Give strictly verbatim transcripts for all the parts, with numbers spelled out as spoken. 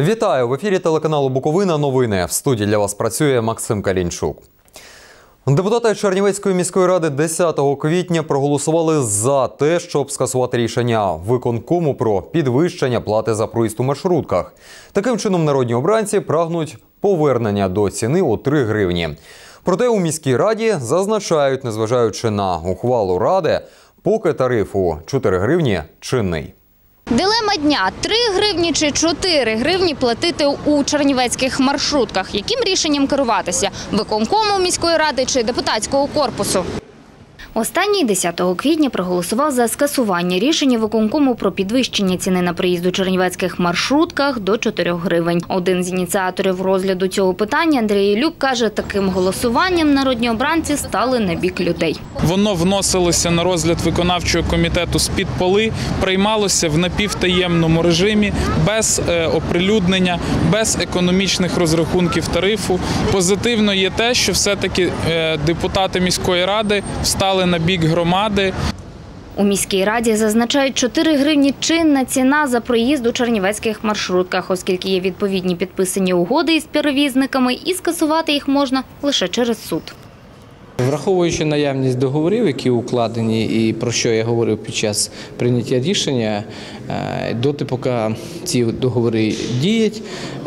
Вітаю! В ефірі телеканалу «Буковина» новини. В студії для вас працює Максим Калінчук. Депутати Чернівецької міської ради десятого квітня проголосували за те, щоб скасувати рішення виконкому про підвищення плати за проїзд у маршрутках. Таким чином, народні обранці прагнуть повернення до ціни у три гривні. Проте у міській раді зазначають, незважаючи на ухвалу ради, поки тариф у чотири гривні чинний. Дилема дня – три гривні чи чотири гривні платити у чернівецьких маршрутках. Яким рішенням керуватися – виконкому міської ради чи депутатського корпусу? Останній десятого квітня проголосував за скасування рішення виконкому про підвищення ціни на проїзд у чернівецьких маршрутках до чотирьох гривень. Один з ініціаторів розгляду цього питання, Андрій Ілюк, каже, таким голосуванням народні обранці стали на бік людей. Воно вносилося на розгляд виконавчого комітету з-під поли, приймалося в напівтаємному режимі, без оприлюднення, без економічних розрахунків тарифу. Позитивно є те, що все-таки депутати міської ради встали на бік громади. У міській раді зазначають, чотири гривні чинна ціна за проїзд у чернівецьких маршрутках, оскільки є відповідні підписані угоди із перевізниками, і скасувати їх можна лише через суд. Враховуючи наявність договорів, які укладені, і про що я говорив під час прийняття рішення, доти, поки ці договори діють,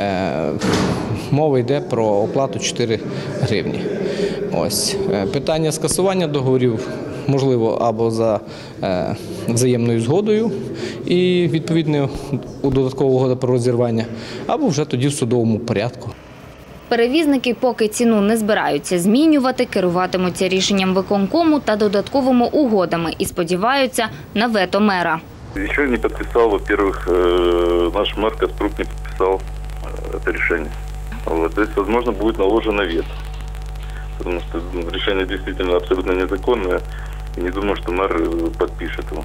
мова йде про оплату чотири гривні. Ось. Питання скасування договорів можливо або за взаємною згодою і відповідно у додаткову угоду про розірвання, або вже тоді в судовому порядку. Перевізники поки ціну не збираються змінювати, керуватимуться рішенням виконкому та додатковими угодами і сподіваються на вето мера. Ще не підписав, во-первых, наш мер Каспрук не підписав це рішення. Тобто, можливо, буде наложено вето. Тому що рішення дійсно абсолютно незаконне і не думаю, що мер підпише його.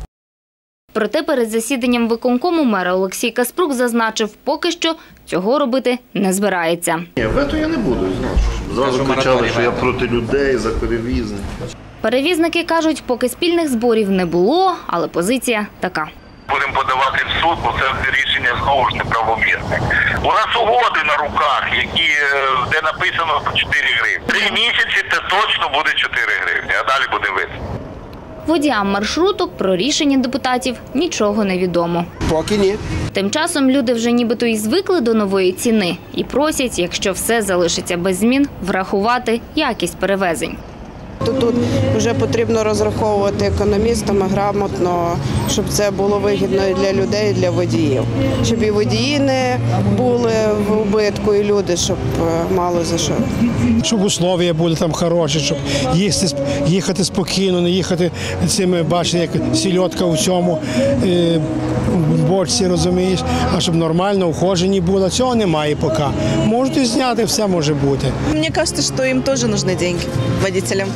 Проте перед засіданням виконкому мер Олексій Каспрук зазначив, поки що цього робити не збирається. Ні, вето я не буду. Зразу кричали, що я проти людей, за перевізник. Перевізники кажуть, поки спільних зборів не було, але позиція така. Будемо подавати в суд, бо це рішення знову ж неправомірне. У нас угоди на руках, які, де написано чотири гривні. Три місяці це точно буде чотири гривні, а далі буде видно. Водіям маршруток про рішення депутатів нічого не відомо. Поки ні. Тим часом люди вже нібито і звикли до нової ціни і просять, якщо все залишиться без змін, врахувати якість перевезень. Тут вже потрібно розраховувати економістами грамотно, щоб це було вигідно і для людей, і для водіїв. Щоб і водії не були в убитку, і люди, щоб мало за що. Щоб условия були там хороші, щоб їсти, їхати спокійно, не їхати цими, бачите, як сільотка у цьому е, бочці, розумієш, а щоб нормально ухожені було. Цього немає поки. Можуть і зняти, все може бути. Мені кажеться, що їм теж потрібні гроші, водителям.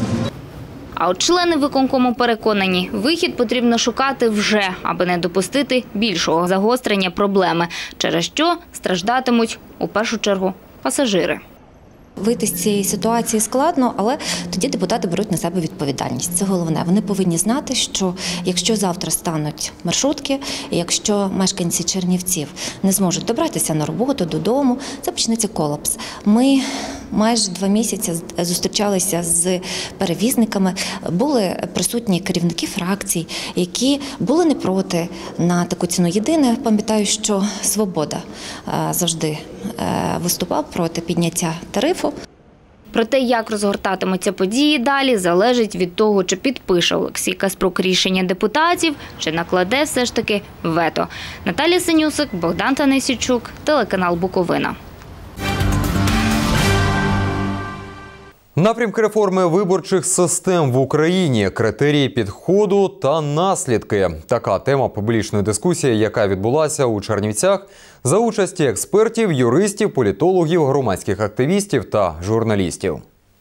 А от члени виконкому переконані, вихід потрібно шукати вже, аби не допустити більшого загострення проблеми, через що страждатимуть у першу чергу пасажири. Вийти з цієї ситуації складно, але тоді депутати беруть на себе відповідальність. Це головне. Вони повинні знати, що якщо завтра стануть маршрутки, якщо мешканці Чернівців не зможуть добратися на роботу, додому, це почнеться колапс. Ми майже два місяці зустрічалися з перевізниками, були присутні керівники фракцій, які були не проти на таку ціну. Єдине, пам'ятаю, що «Свобода» завжди виступав проти підняття тарифу. Про те, як розгортатимуться події далі, залежить від того, чи підпише Олексій Каспрук рішення депутатів, чи накладе все ж таки вето. Наталія Синюсик, Богдан Танисійчук, телеканал «Буковина». Напрямки реформи виборчих систем в Україні, критерії підходу та наслідки. Така тема публічної дискусії, яка відбулася у Чернівцях за участі експертів, юристів, політологів, громадських активістів та журналістів.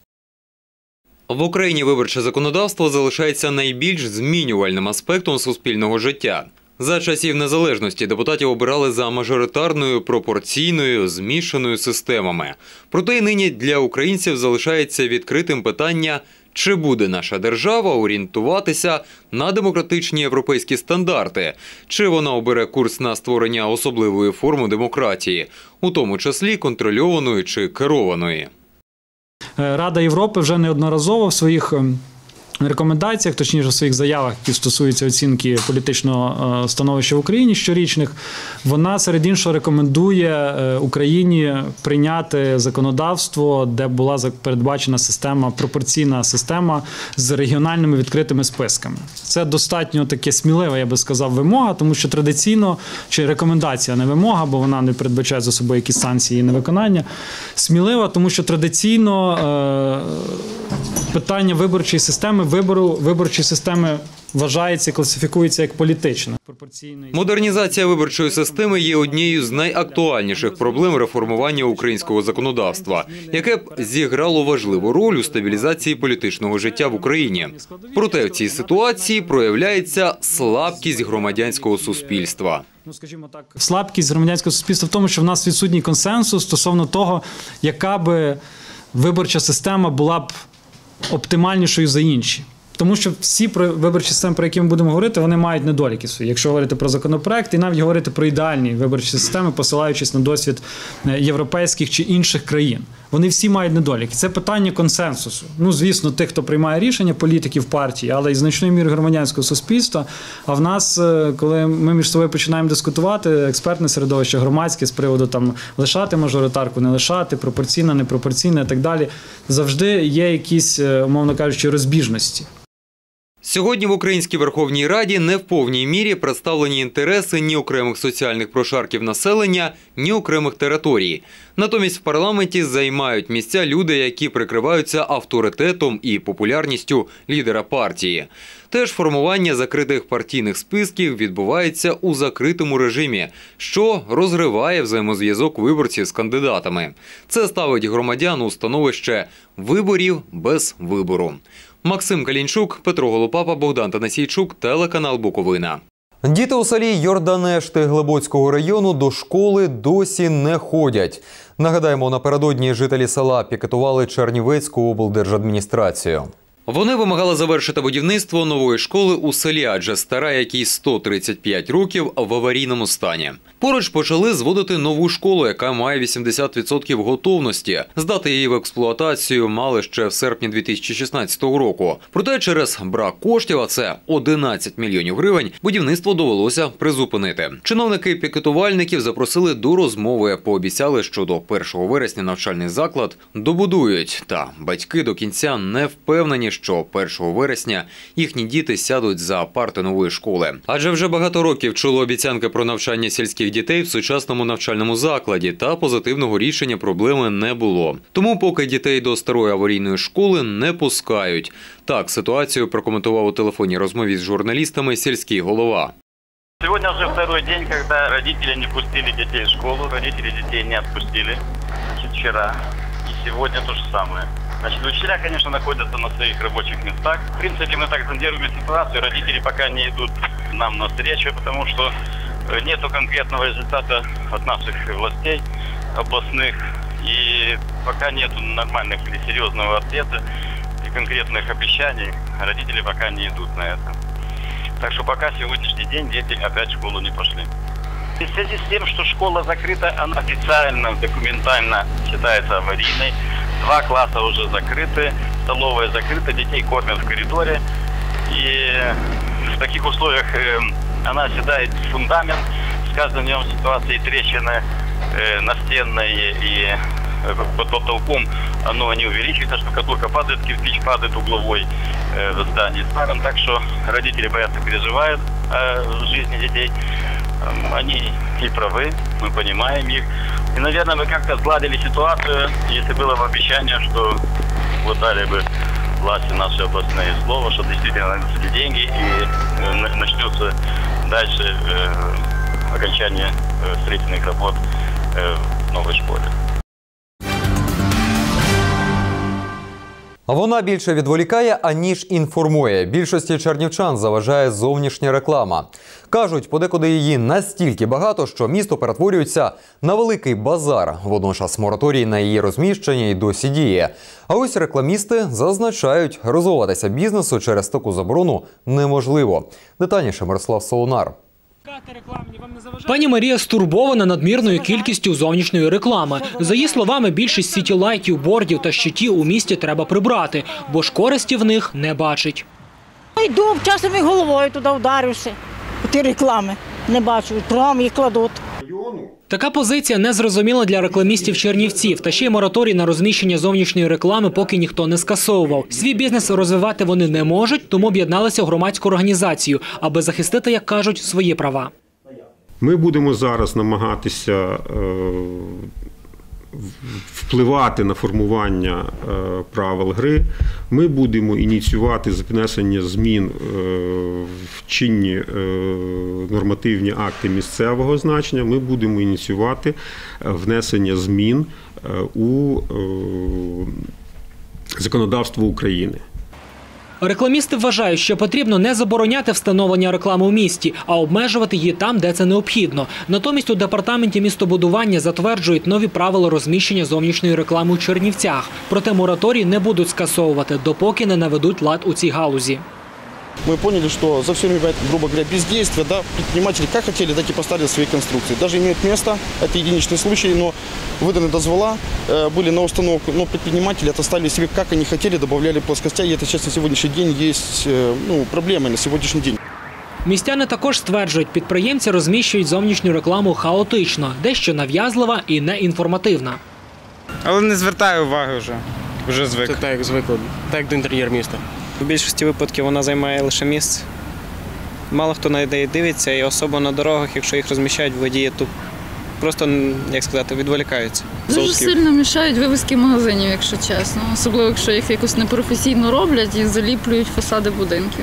В Україні виборче законодавство залишається найбільш змінювальним аспектом суспільного життя. За часів незалежності депутатів обирали за мажоритарною, пропорційною, змішаною системами. Проте й нині для українців залишається відкритим питання, Чи буде наша держава орієнтуватися на демократичні європейські стандарти? Чи вона обере курс на створення особливої форми демократії, у тому числі контрольованої чи керованої? Рада Європи вже неодноразово в своїх рекомендаціях, точніше в своїх заявах, які стосуються оцінки політичного становища в Україні щорічних, вона серед іншого рекомендує Україні прийняти законодавство, де була передбачена система, пропорційна система з регіональними відкритими списками. Це достатньо таке смілива, я би сказав, вимога, тому що традиційно, чи рекомендація, не вимога, бо вона не передбачає за собою якісь санкції і невиконання, смілива, тому що традиційно е, питання виборчої системи, вибору виборчої системи вважається, класифікується як політична. Модернізація виборчої системи є однією з найактуальніших проблем реформування українського законодавства, яке б зіграло важливу роль у стабілізації політичного життя в Україні. Проте в цій ситуації проявляється слабкість громадянського суспільства. Ну, скажімо так, слабкість громадянського суспільства в тому, що в нас відсутній консенсус стосовно того, яка би виборча система була б оптимальнішою за інші. Тому що всі виборчі системи, про які ми будемо говорити, вони мають недоліки свої. Якщо говорити про законопроект і навіть говорити про ідеальні виборчі системи, посилаючись на досвід європейських чи інших країн. Вони всі мають недоліки. Це питання консенсусу. Ну, звісно, тих, хто приймає рішення, політиків партії, але і значної міри громадянського суспільства. А в нас, коли ми між собою починаємо дискутувати, експертне середовище, громадське, з приводу там лишати мажоритарку, не лишати, пропорційна, непропорційна і так далі, завжди є якісь, умовно кажучи, розбіжності. Сьогодні в Українській Верховній Раді не в повній мірі представлені інтереси ні окремих соціальних прошарків населення, ні окремих територій. Натомість в парламенті займають місця люди, які прикриваються авторитетом і популярністю лідера партії. Теж формування закритих партійних списків відбувається у закритому режимі, що розриває взаємозв'язок виборців з кандидатами. Це ставить громадян у становище виборів без вибору. Максим Калінчук, Петро Голопапа, Богдан Танасійчук, телеканал Буковина. Діти у селі Йорданешти Глибоцького району до школи досі не ходять. Нагадаємо, напередодні жителі села пікетували Чернівецьку облдержадміністрацію. Вони вимагали завершити будівництво нової школи у селі, адже стара, якій сто тридцять п'ять років, в аварійному стані. Поруч почали зводити нову школу, яка має вісімдесят відсотків готовності. Здати її в експлуатацію мали ще в серпні дві тисячі шістнадцятого року. Проте через брак коштів, а це одинадцять мільйонів гривень, будівництво довелося призупинити. Чиновники пікетувальників запросили до розмови, пообіцяли, що до першого вересня навчальний заклад добудують. Та батьки до кінця не впевнені, що першого вересня їхні діти сядуть за парти нової школи. Адже вже багато років чули обіцянки про навчання сільських дітей в сучасному навчальному закладі, та позитивного рішення проблеми не було. Тому поки дітей до старої аварійної школи не пускають. Так ситуацію прокоментував у телефонній розмові з журналістами сільський голова. Сегодня уже второй день, когда родители не пустили детей в школу, родители детей не отпустили. Значит, вчера и сегодня то же самое. Значит, учителя, конечно, находятся на своих рабочих местах. В принципе, мы так зондируем ситуацию. Родители пока не идут нам навстречу, потому что нету конкретного результата от наших властей областных. И пока нету нормальных или серьезного ответа и конкретных обещаний, родители пока не идут на это. Так что пока сегодняшний день дети опять в школу не пошли. В связи с тем, что школа закрыта, она официально, документально считается аварийной. Два класса уже закрыты, столовая закрыта, детей кормят в коридоре. И в таких условиях она оседает фундамент. С каждым днем ситуации трещины настенные и под потолком оно не увеличивается, штукатурка падает, кирпич падает угловой в здании старом. Так что родители боятся, переживают о жизни детей. Они и правы, мы понимаем их. И, наверное, мы как-то сгладили ситуацию, если было бы обещание, что вот дали бы власти наши областные слово, что действительно найдутся деньги и начнется дальше э, окончание э, строительных работ э, в новой школе. Вона більше відволікає, аніж інформує. Більшості чернівчан заважає зовнішня реклама. Кажуть, подекуди її настільки багато, що місто перетворюється на великий базар. Водночас мораторій на її розміщення й досі діє. А ось рекламісти зазначають, розвиватися бізнесу через таку заборону неможливо. Детальніше Мирослав Солонар. Пані Марія стурбована надмірною кількістю зовнішньої реклами. За її словами, більшість сітілайтів, бордів та щитів у місті треба прибрати, бо ж користі в них не бачить. Йду, часом і головою туди вдарився. Ті реклами не бачу, там їх кладуть. Така позиція незрозуміла для рекламістів Чернівців. Та ще й мораторій на розміщення зовнішньої реклами поки ніхто не скасовував. Свій бізнес розвивати вони не можуть, тому об'єдналися у громадську організацію, аби захистити, як кажуть, свої права. Ми будемо зараз намагатися е, впливати на формування е, правил гри. Ми будемо ініціювати внесення змін е, в чинні е, нормативні акти місцевого значення. Ми будемо ініціювати внесення змін е, у е, законодавство України. Рекламісти вважають, що потрібно не забороняти встановлення реклами у місті, а обмежувати її там, де це необхідно. Натомість у департаменті містобудування затверджують нові правила розміщення зовнішньої реклами у Чернівцях. Проте мораторій не будуть скасовувати, допоки не наведуть лад у цій галузі. Мы поняли, что за все время, грубо говоря, бездействия, да, предприниматели как хотели, так и поставили свои конструкции. Даже имеют место, это единичный случай, но выданы дозвола, э, были на установку, но предприниматели это ставили себе как они хотели, добавляли плоскостя, и это сейчас на сегодняшний день есть э, ну, проблемы на сегодняшний день. Містяни також стверджують, підприємці розміщують зовнішню рекламу хаотично, дещо нав'язлива і неінформативна. Але не звертаю уваги вже, вже звик. Це так, як звикли, так як до інтер'єр міста. У більшості випадків вона займає лише місце. Мало хто на неї дивиться, і особливо на дорогах, якщо їх розміщають водії, то просто, як сказати, відволікаються. Дуже сильно мішають вивіски магазинів, якщо чесно. Особливо, якщо їх якось непрофесійно роблять і заліплюють фасади будинків.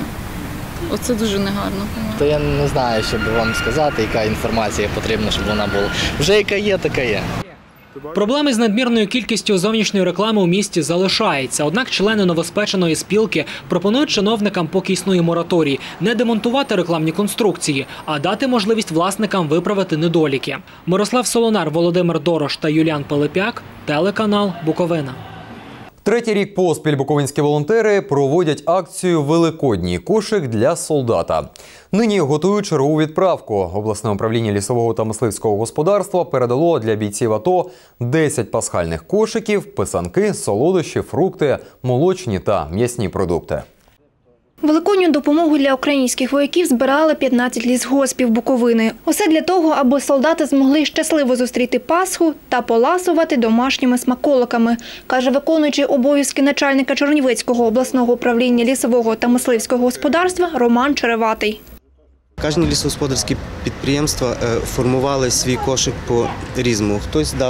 Оце дуже негарно. То я не знаю, щоб вам сказати, яка інформація потрібна, щоб вона була. Вже яка є, така є. Проблеми з надмірною кількістю зовнішньої реклами у місті залишаються. Однак члени новоспеченої спілки пропонують чиновникам, поки існує мораторій, не демонтувати рекламні конструкції, а дати можливість власникам виправити недоліки. Мирослав Солонар, Володимир Дорош та Юліан Пилипяк, телеканал Буковина. Третій рік поспіль буковинські волонтери проводять акцію «Великодній кошик для солдата». Нині готують чергову відправку. Обласне управління лісового та мисливського господарства передало для бійців АТО десять пасхальних кошиків, писанки, солодощі, фрукти, молочні та м'ясні продукти. Великодню допомогу для українських вояків збирали п'ятнадцять лісгоспів Буковини. Усе для того, аби солдати змогли щасливо зустріти Пасху та поласувати домашніми смаколиками, каже виконуючий обов'язки начальника Чернівецького обласного управління лісового та мисливського господарства Роман Череватий. Кожні лісогосподарські підприємства формували свій кошик по-різному. Хтось дав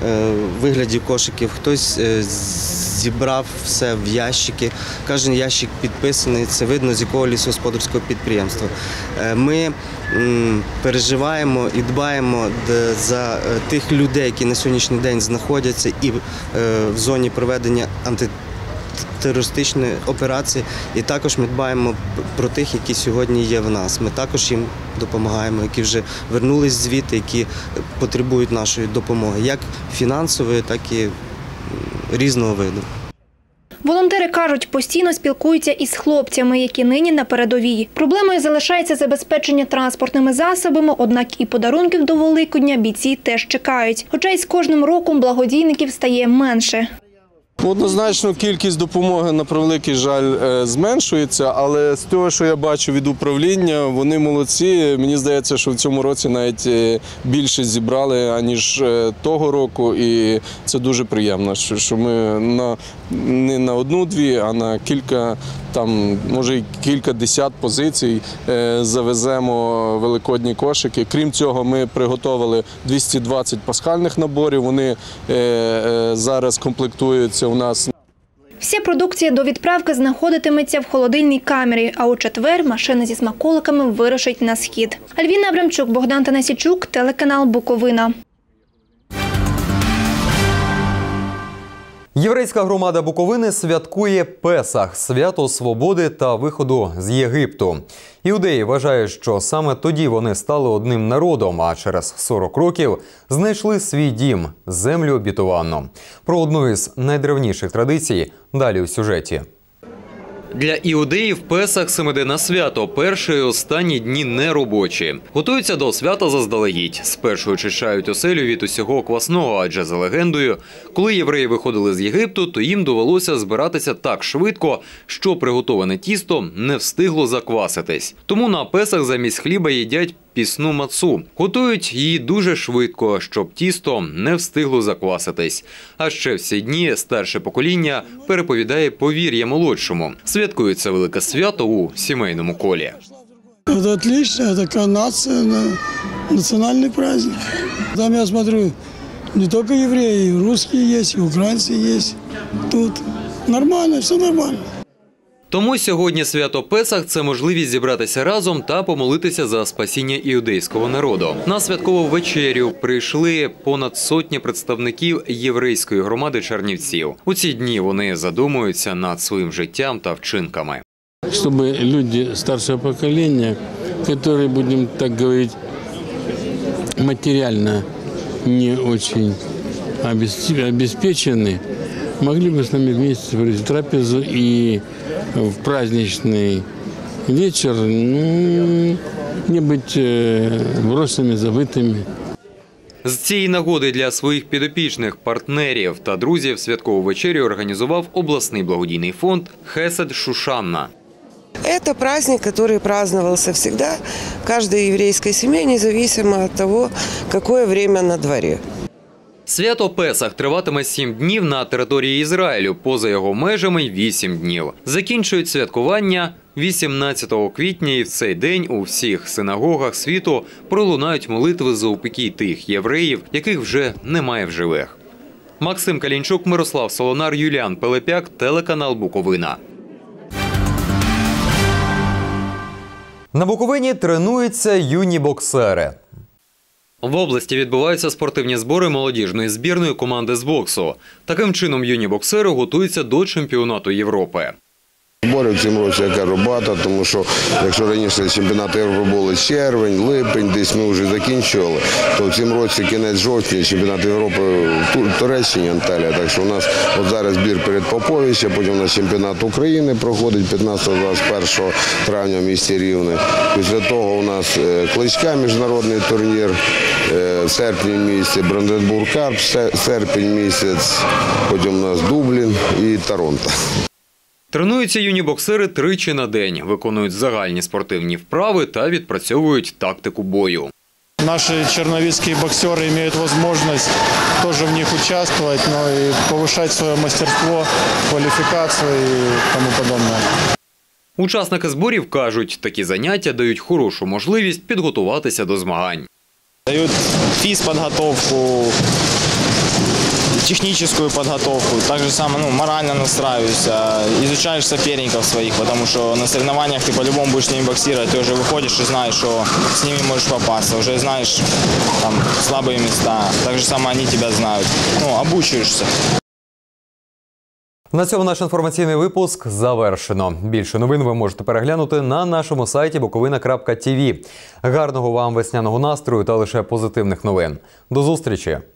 в вигляді кошиків, хтось зібрав все в ящики. Кожен ящик підписаний, це видно з якого лісогосподарського підприємства. Ми переживаємо і дбаємо за тих людей, які на сьогоднішній день знаходяться і в зоні проведення антитерористичної терористичної операції, і також ми дбаємо про тих, які сьогодні є в нас. Ми також їм допомагаємо, які вже вернулись звідти, які потребують нашої допомоги, як фінансової, так і різного виду. Волонтери кажуть, постійно спілкуються із хлопцями, які нині на передовій. Проблемою залишається забезпечення транспортними засобами, однак і подарунків до Великодня бійці теж чекають. Хоча й з кожним роком благодійників стає менше. Однозначно кількість допомоги, на превеликий жаль, зменшується, але з того, що я бачу від управління, вони молодці. Мені здається, що в цьому році навіть більше зібрали, аніж того року, і це дуже приємно, що ми на, не на одну-дві, а на кілька, там, може й кілька десят позицій завеземо великодні кошики. Крім цього, ми приготували двісті двадцять пасхальних наборів, вони зараз комплектуються у нас. Вся продукція до відправки знаходитиметься в холодильній камері, а у четвер машина зі смаколиками вирушить на схід. Альвіна Абрамчук, Богдан Танасійчук, телеканал Буковина. Єврейська громада Буковини святкує Песах – свято свободи та виходу з Єгипту. Іудеї вважають, що саме тоді вони стали одним народом, а через сорок років знайшли свій дім – землю обітованну. Про одну із найдревніших традицій далі у сюжеті. Для іудеїв Песах – семиденне свято, перші і останні дні неробочі. Готуються до свята заздалегідь. Спершу очищають оселю від усього квасного, адже за легендою, коли євреї виходили з Єгипту, то їм довелося збиратися так швидко, що приготоване тісто не встигло закваситись. Тому на Песах замість хліба їдять пісну мацу. Готують її дуже швидко, щоб тісто не встигло закваситись. А ще всі дні старше покоління переповідає повір'я молодшому. Святкують це велике свято у сімейному колі. Це отлично, це така нація, національний праздник. Там я смотрю, не тільки євреї, і русські є, і українці є. Тут нормально, все нормально. Тому сьогодні свято Песах – це можливість зібратися разом та помолитися за спасіння іудейського народу. На святкову вечерю прийшли понад сотні представників єврейської громади Чернівців. У ці дні вони задумуються над своїм життям та вчинками. Щоб люди старшого покоління, які, будемо так говорити, матеріально не дуже обеспечені, могли бы с нами вместе провести трапезу и в праздничный вечер ну, не быть брошенными, забытыми. З цієї нагоди для своїх підопічних, партнерів та друзів святкову вечерю організував обласний благодійний фонд «Хесед Шушанна». Это праздник, который праздновался всегда в каждой еврейской семье, независимо от того, какое время на дворе. Свято Песах триватиме сім днів на території Ізраїлю, поза його межами – вісім днів. Закінчують святкування вісімнадцятого квітня, і в цей день у всіх синагогах світу пролунають молитви за упокій тих євреїв, яких вже немає в живих. Максим Калінчук, Мирослав Солонар, Юліан Пилипяк, телеканал Буковина. На Буковині тренуються юні боксери. В області відбуваються спортивні збори молодіжної збірної команди з боксу. Таким чином юні боксери готуються до чемпіонату Європи. Збори в цьому році, я кажу, багато, тому що якщо раніше чемпіонати Європи були червень, липень, десь ми вже закінчували, то в цьому році кінець жовтня чемпіонат Європи в Туреччині, Анталія. Так що у нас от зараз збір перед Поповича, потім у нас чемпіонат України проходить п'ятнадцятого - двадцять першого травня в місті Рівне. Після того у нас Кличка міжнародний турнір, в серпні місяці Бранденбург Карп, серпень місяць, потім у нас Дублін і Торонто. Тренуються юні боксери тричі на день, виконують загальні спортивні вправи та відпрацьовують тактику бою. Наши черновицкие боксеры имеют возможность тоже в них участвовать, но и повышать свое мастерство, квалификацию и тому подобное. Учасники зборів кажуть, такі заняття дають хорошу можливість підготуватися до змагань. Дають фізпідготовку, техническую подготовку, так же само ну, морально настраиваешься, изучаешь соперников своих, потому что на соревнованиях ты по-любому будешь с ними боксировать, ты уже выходишь и знаешь, что с ними можешь попасться, уже знаешь там слабые места, так же само они тебя знают, ну, обучаешься. На цьому наш інформаційний випуск завершено. Більше новин ви можете переглянути на нашому сайті буковина крапка ті ві. Гарного вам весняного настрою та лише позитивних новин. До зустрічі!